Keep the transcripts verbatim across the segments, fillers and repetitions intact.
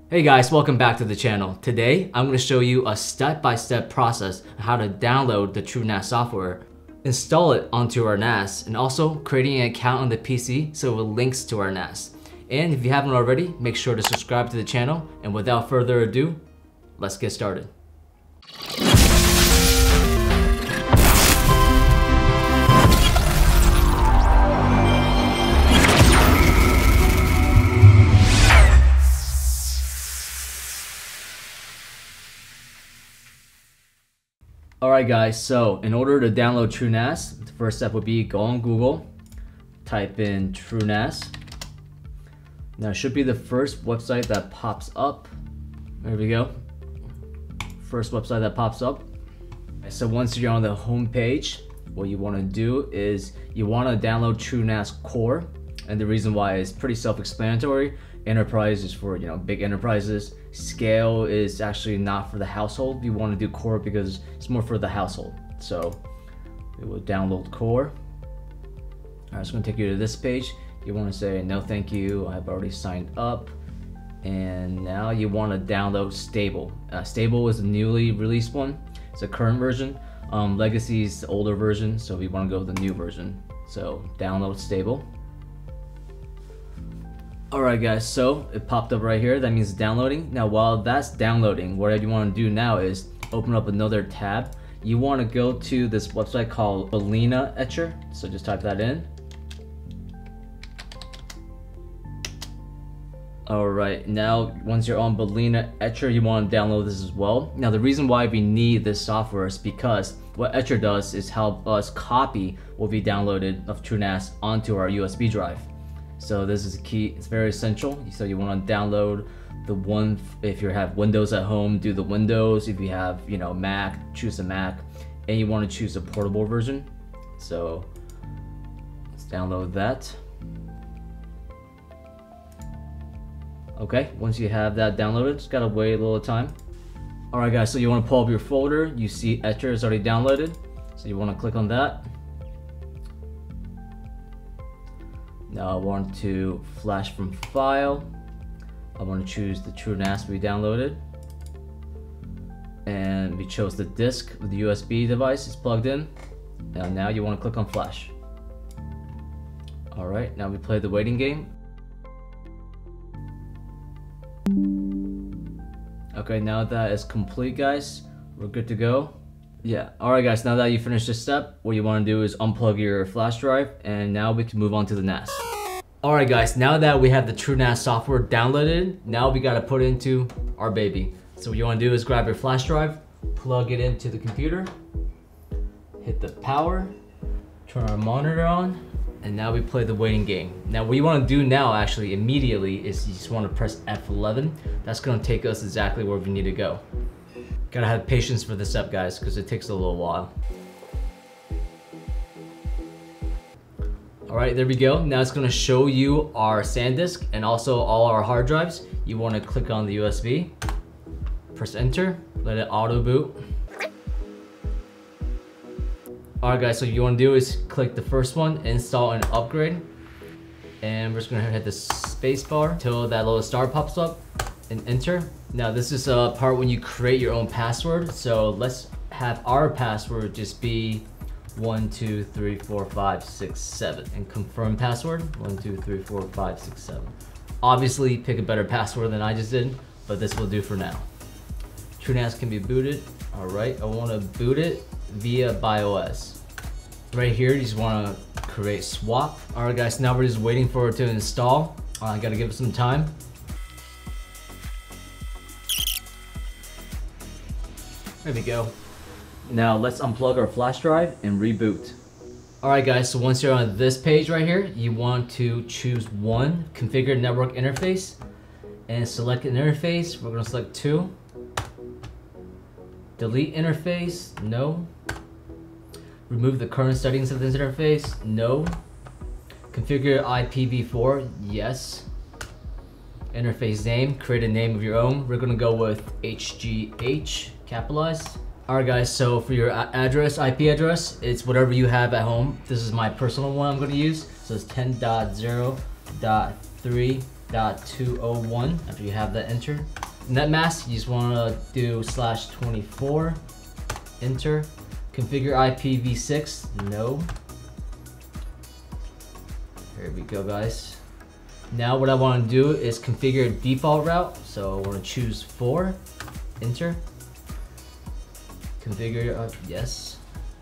Hey guys, welcome back to the channel. Today, I'm going to show you a step-by-step process on how to download the TrueNAS software, install it onto our N A S, and also creating an account on the P C so it links to our N A S. And if you haven't already, make sure to subscribe to the channel. And without further ado, let's get started. Alright guys, so in order to download TrueNAS, the first step would be go on Google, type in TrueNAS. Now it should be the first website that pops up. There we go. First website that pops up. So once you're on the home page, what you want to do is you want to download TrueNAS Core. And the reason why is pretty self-explanatory. Enterprise is for, you know, big enterprises. Scale is actually not for the household. You want to do Core because it's more for the household. So we will download Core. Alright, it's going to take you to this page. You want to say no thank you, I've already signed up. And now you want to download Stable. Uh, Stable is a newly released one. It's a current version. Um, Legacy is the older version, so we want to go with the new version. So download Stable. Alright guys, so it popped up right here. That means downloading. Now while that's downloading, what you want to do now is open up another tab. You want to go to this website called balenaEtcher. So just type that in. Alright, now once you're on balenaEtcher, you want to download this as well. Now the reason why we need this software is because what Etcher does is help us copy what we downloaded of TrueNAS onto our U S B drive. So this is key, it's very essential. So you want to download the one, if you have Windows at home, do the Windows. If you have, you know, Mac, choose a Mac. And you want to choose a portable version. So let's download that. Okay, once you have that downloaded, just gotta wait a little time. Alright guys, so you want to pull up your folder. You see Etcher is already downloaded. So you want to click on that. Now I want to flash from file. I want to choose the TrueNAS we downloaded. And we chose the disk with the U S B device is plugged in. Now, now you want to click on flash. Alright, now we play the waiting game. Okay, now that is complete guys, we're good to go. Yeah, alright guys, now that you finished this step, what you want to do is unplug your flash drive, and now we can move on to the N A S. Alright guys, now that we have the TrueNAS software downloaded, now we gotta put it into our baby. So what you want to do is grab your flash drive, plug it into the computer, hit the power, turn our monitor on, and now we play the waiting game. Now what you want to do now actually immediately is you just want to press F eleven. That's going to take us exactly where we need to go. Gotta have patience for this step guys, because it takes a little while. Alright, there we go. Now it's going to show you our SanDisk and also all our hard drives. You want to click on the U S B, press enter, let it auto boot. Alright guys, so what you want to do is click the first one, install and upgrade. And we're just going to hit the space bar until that little star pops up and enter. Now this is a part when you create your own password. So let's have our password just be one two three four five six seven and confirm password one two three four five six seven. Obviously pick a better password than I just did, but this will do for now. TrueNAS can be booted. Alright, I want to boot it via BIOS. Right here you just want to create swap. Alright guys, now we're just waiting for it to install. uh, I gotta give it some time. There we go. Now let's unplug our flash drive and reboot. Alright guys, so once you're on this page right here, you want to choose one, configure network interface, and select an interface. We're going to select two. Delete interface, no. Remove the current settings of this interface, no. Configure I P v four, yes. Interface name, create a name of your own. We're going to go with H G H, capitalized. Alright guys, so for your address, I P address, it's whatever you have at home. This is my personal one I'm going to use. So it's ten dot zero dot three dot two oh one after you have that entered. Netmask, you just want to do slash twenty-four, enter. Configure I P v six, no. Here we go, guys. Now what I want to do is configure default route. So I want to choose four, enter. Configure, uh, yes.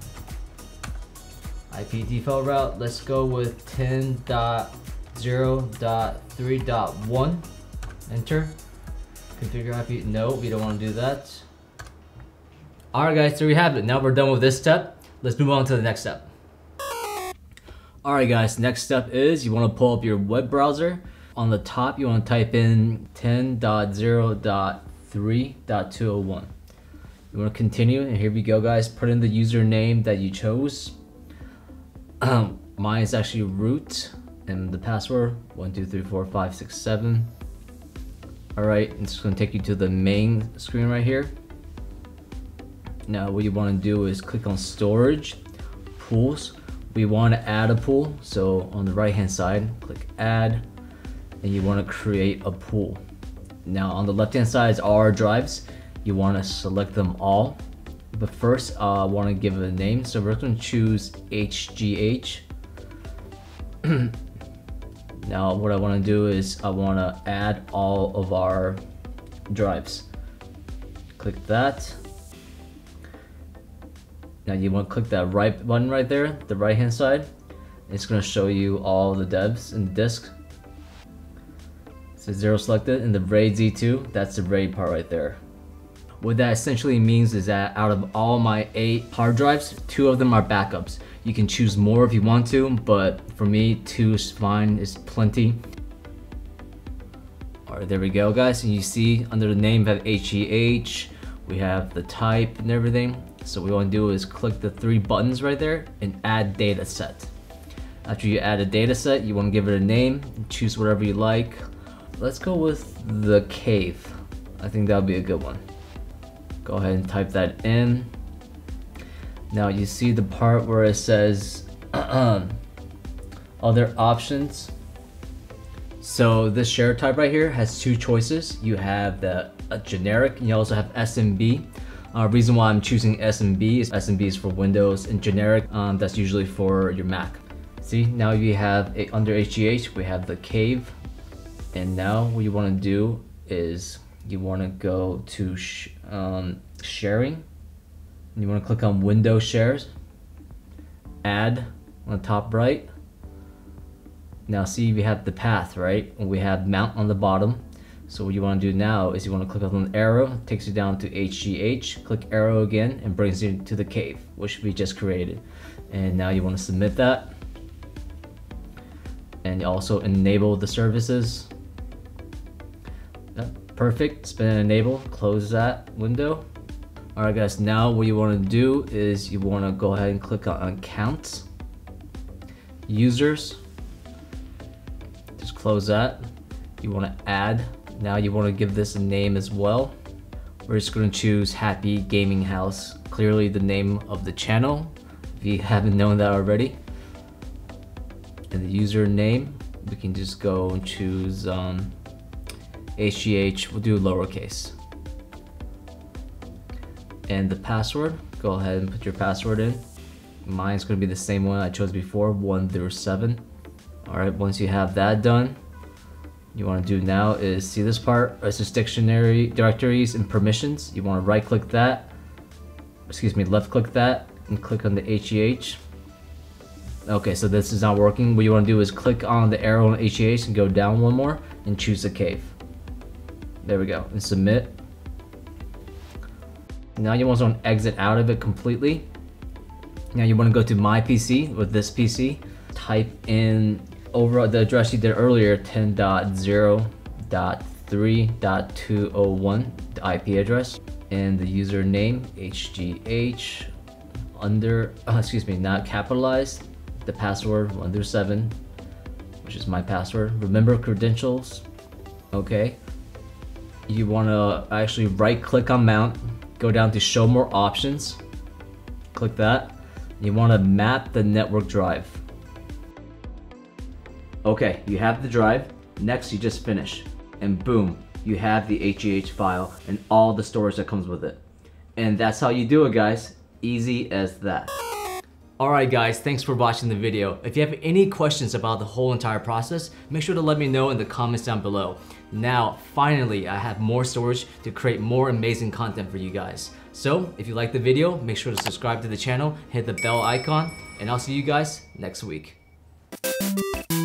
I P default route, let's go with ten dot zero dot three dot one, enter. Configure I P, no, we don't want to do that. Alright guys, there we have it. Now we're done with this step. Let's move on to the next step. Alright guys, next step is you want to pull up your web browser. On the top, you want to type in ten dot zero dot three dot two oh one. You want to continue, and here we go guys. Put in the username that you chose. Um, mine is actually root, and the password one two three four five six seven. Alright, it's going to take you to the main screen right here. Now what you want to do is click on storage, pools. We want to add a pool, so on the right hand side, click add, and you want to create a pool. Now on the left hand side is all our drives. You want to select them all, but first uh, I want to give it a name, so we're going to choose H G H. Now what I want to do is I want to add all of our drives. Click that. Now you want to click that right button right there, the right hand side. It's going to show you all the devs in the disk. So zero selected, and the RAID Z two, that's the RAID part right there. What that essentially means is that out of all my eight hard drives, two of them are backups. You can choose more if you want to, but for me, two is fine, is plenty. Alright, there we go guys, and you see under the name we have H G H, we have the type and everything. So what we want to do is click the three buttons right there and add data set. After you add a data set, you want to give it a name, choose whatever you like. Let's go with the cave. I think that'll be a good one. Go ahead and type that in. Now you see the part where it says other options. So this share type right here has two choices. You have the uh, generic, and you also have S M B. Uh, reason why I'm choosing S M B is S M B is for Windows, and generic, um, that's usually for your Mac. See, now you have a, under H G H, we have the cave. And now what you want to do is you want to go to sh um, sharing. You want to click on Windows Shares, add on the top right. Now see, we have the path, right? And we have mount on the bottom. So what you want to do now is you want to click on the arrow, it takes you down to H G H, click arrow again, and brings you to the cave, which we just created. And now you want to submit that. And also enable the services. Perfect, spin and enable, close that window. Alright guys, now what you want to do is you want to go ahead and click on accounts, users, just close that. You want to add, now you want to give this a name as well. We're just going to choose Happy Gaming House, clearly the name of the channel, if you haven't known that already. And the username, we can just go and choose um, H G H, we'll do lowercase. And the password, go ahead and put your password in. Mine's going to be the same one I chose before, one through seven. Alright, once you have that done, you want to do now is see this part, it's just dictionary, directories and permissions. You want to right click that, excuse me, left click that, and click on the H G H. Okay, so this is not working. What you want to do is click on the arrow on H G H and go down one more and choose the cave. There we go, and submit. Now you want to exit out of it completely. Now you want to go to my P C with this P C. Type in over the address you did earlier, ten dot zero dot three dot two oh one, the I P address, and the username H G H under, uh, excuse me, not capitalized. The password one through seven, which is my password. Remember credentials. Okay. You want to actually right click on mount, go down to show more options, click that. You want to map the network drive. Okay, you have the drive. Next, you just finish, and boom, you have the H E H file and all the storage that comes with it. And that's how you do it, guys. Easy as that. Alright guys, thanks for watching the video. If you have any questions about the whole entire process, make sure to let me know in the comments down below. Now, finally, I have more storage to create more amazing content for you guys. So, if you like the video, make sure to subscribe to the channel, hit the bell icon, and I'll see you guys next week.